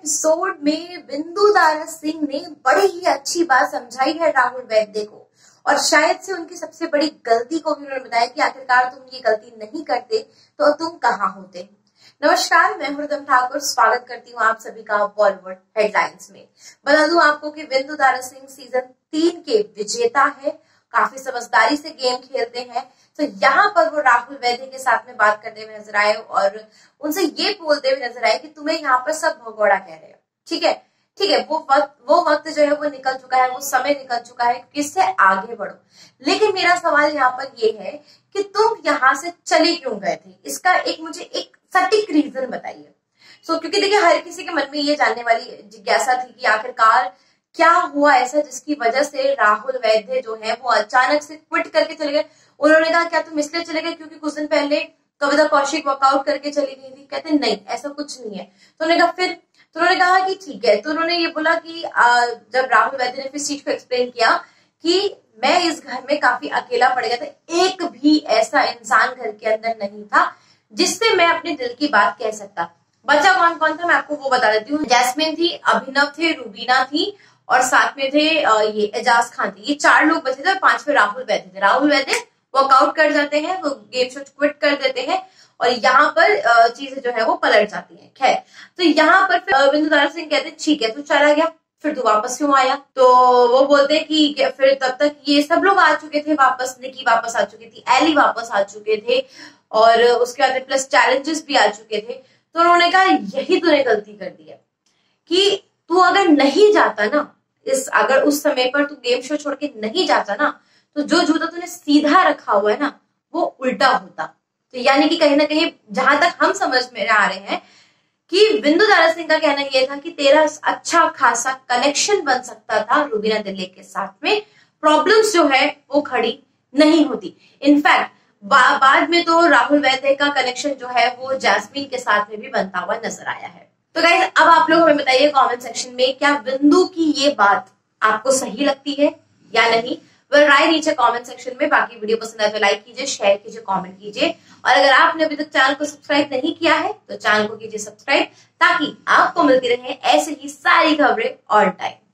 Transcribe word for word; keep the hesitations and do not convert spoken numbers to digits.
Episode में बिंदु दारा सिंह ने बड़ी ही अच्छी बात समझाई है राहुल वैद्य को, और शायद से उनकी सबसे बड़ी गलती को भी उन्होंने बताया कि आखिरकार तुम ये गलती नहीं करते तो तुम कहाँ होते। नमस्कार, मैं हृदम ठाकुर स्वागत करती हूँ आप सभी का बॉलीवुड हेडलाइंस में। बता दूं आपको कि बिंदु दारा सिंह सीजन तीन के विजेता है, काफी समझदारी से गेम खेलते हैं। तो यहाँ पर वो राहुल वैद्य के साथ में बात करते हुए नजर आए और उनसे ये बोलते हुए नजर आए कि तुम्हें यहाँ पर सब भगोड़ा कह रहे हो। ठीक है ठीक है वो वक्त वो वक्त जो है वो निकल चुका है, वो समय निकल चुका है, किससे आगे बढ़ो। लेकिन मेरा सवाल यहाँ पर ये है कि तुम यहाँ से चले क्यों गए थे, इसका एक मुझे एक सटीक रीजन बताइए। सो so, क्योंकि देखिए हर किसी के मन में ये जानने वाली जिज्ञासा थी कि आखिरकार क्या हुआ ऐसा जिसकी वजह से राहुल वैद्य जो है वो अचानक से क्विट करके चले गए। उन्होंने कहा क्या तुम इसलिए चले गए क्योंकि कुछ दिन पहले कविता कौशिक वर्कआउट करके चली गई थी? कहते नहीं, ऐसा कुछ नहीं है। तो उन्होंने कहा फिर तो उन्होंने कहा कि ठीक है। तो उन्होंने ये बोला कि आ, जब राहुल वैद्य ने फिर चीज को एक्सप्लेन किया कि मैं इस घर में काफी अकेला पड़ गया था, एक भी ऐसा इंसान घर के अंदर नहीं था जिससे मैं अपने दिल की बात कह सकता। बचा कौन कौन था मैं आपको वो बता देती हूँ। जैस्मिन थी, अभिनव थे, रूबीना थी और साथ में थे ये एजाज खान थे। ये चार लोग बचे थे और पांचवे राहुल वैद्य थे। राहुल वैद्य वर्कआउट कर जाते हैं, वो गेम शो क्विट कर देते हैं और यहाँ पर चीजें जो है वो पलट जाती हैं। खैर, तो यहाँ पर फिर बिंदु दारा सिंह कहते हैं ठीक है तू चला गया, फिर तू वापस क्यों आया? तो वो बोलते हैं कि फिर तब तक ये सब लोग आ चुके थे वापस, निकी वापस आ चुकी थी, एली वापस आ चुके थे और उसके बाद प्लस चैलेंजेस भी आ चुके थे। तो उन्होंने कहा यही तूने गलती कर दी है कि तू अगर नहीं जाता ना, इस अगर उस समय पर तू गेम शो छोड़ के नहीं जाता ना, तो जो जूता तूने सीधा रखा हुआ है ना वो उल्टा होता। तो यानी कि कहीं ना कहीं जहां तक हम समझ में आ रहे हैं कि बिंदु दारा सिंह का कहना यह था कि तेरा अच्छा खासा कनेक्शन बन सकता था रूबीना दिल्ली के साथ में, प्रॉब्लम्स जो है वो खड़ी नहीं होती। इनफैक्ट बा, बाद में तो राहुल वैद्य का कनेक्शन जो है वो जैस्मीन के साथ में भी बनता हुआ नजर आया है। तो गाइस अब आप लोग हमें बताइए कमेंट सेक्शन में क्या बिंदु की ये बात आपको सही लगती है या नहीं। वह राय नीचे कमेंट सेक्शन में। बाकी वीडियो पसंद आए तो लाइक कीजिए, शेयर कीजिए, कमेंट कीजिए और अगर आपने अभी तक चैनल को सब्सक्राइब नहीं किया है तो चैनल को कीजिए सब्सक्राइब ताकि आपको मिलती रहे ऐसे ही सारी खबरें ऑल टाइम।